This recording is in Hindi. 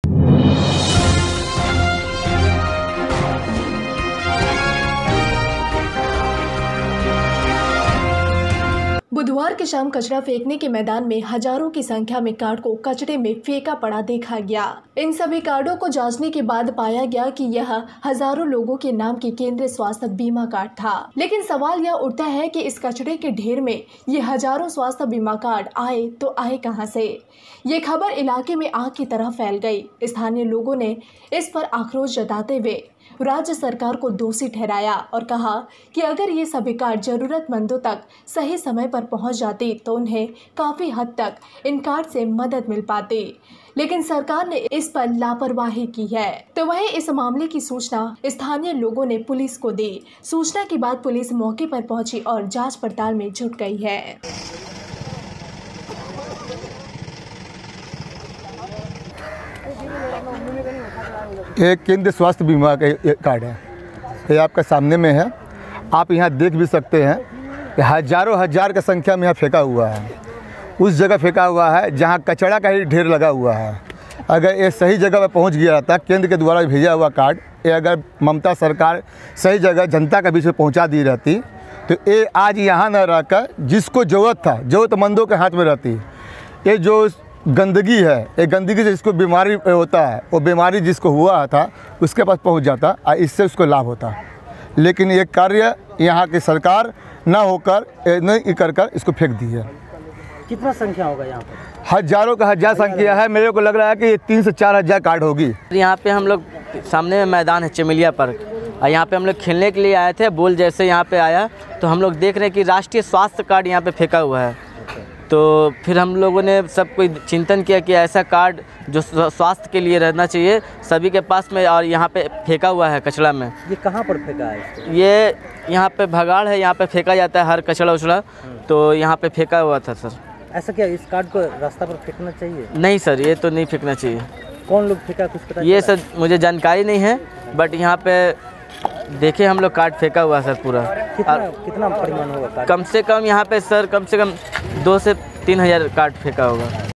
बुधवार की शाम कचरा फेंकने के मैदान में हजारों की संख्या में कार्ड को कचरे में फेंका पड़ा देखा गया। इन सभी कार्डों को जांचने के बाद पाया गया कि यह हजारों लोगों के नाम की केंद्रीय स्वास्थ्य बीमा कार्ड था। लेकिन सवाल यह उठता है कि इस कचरे के ढेर में ये हजारों स्वास्थ्य बीमा कार्ड आए तो आए कहां से। ये खबर इलाके में आग की तरह फैल गई। स्थानीय लोगों ने इस पर आक्रोश जताते हुए राज्य सरकार को दोषी ठहराया और कहा कि अगर ये सभी कार्ड जरूरतमंदों तक सही समय पर पहुंच जाती तो उन्हें काफी हद तक इन कार्ड से मदद मिल पाती। लेकिन सरकार ने इस पर लापरवाही की है। तो वहीं इस मामले की सूचना स्थानीय लोगों ने पुलिस को दी। सूचना के बाद पुलिस मौके पर पहुंची और जांच पड़ताल में जुट गई है। एक केंद्रीय स्वास्थ्य बीमा का कार्ड है, ये आपका सामने में है। आप यहाँ देख भी सकते हैं कि हजारों हजार की संख्या में यहाँ फेंका हुआ है। उस जगह फेंका हुआ है जहाँ कचरा का ही ढेर लगा हुआ है। अगर ये सही जगह पर पहुँच गया था, केंद्र के द्वारा भेजा हुआ कार्ड, ये अगर ममता सरकार सही जगह जनता के बीच में पहुँचा दी रहती तो ये आज यहाँ न रहकर जिसको ज़रूरत था, ज़रूरतमंदों के हाथ में रहती। ये जो गंदगी है, ये गंदगी से जिसको बीमारी होता है, वो बीमारी जिसको हुआ था उसके पास पहुंच जाता और इससे उसको लाभ होता। लेकिन ये कार्य यहाँ की सरकार ना होकर नहीं कर इसको फेंक दी है। कितना संख्या होगा यहाँ पर? हजारों का हजार संख्या है। मेरे को लग रहा है कि ये 3 से 4 हजार कार्ड होगी। यहाँ पे हम लोग सामने में मैदान है चमेलिया पार्क, और यहाँ पे हम लोग खेलने के लिए आए थे। बोल जैसे यहाँ पे आया तो हम लोग देख रहे हैं कि राष्ट्रीय स्वास्थ्य कार्ड यहाँ पे फेंका हुआ है। तो फिर हम लोगों ने सब कोई चिंतन किया कि ऐसा कार्ड जो स्वास्थ्य के लिए रहना चाहिए सभी के पास में, और यहाँ पे फेंका हुआ है कचरा में। ये कहाँ पर फेंका है? ये यहाँ पे भगाड़ है, यहाँ पे फेंका जाता है हर कचरा उचड़ा, तो यहाँ पे फेंका हुआ था सर। ऐसा क्या इस कार्ड को रास्ता पर फेंकना चाहिए? नहीं सर, ये तो नहीं फेंकना चाहिए। कौन लोग फेंका कुछ पता? ये सर मुझे जानकारी नहीं है, बट यहाँ पे देखे हम लोग कार्ड फेंका हुआ सर पूरा। कितना परिमाण होगा? कम से कम यहाँ पे सर कम से कम 2 से 3 हजार कार्ड फेंका होगा।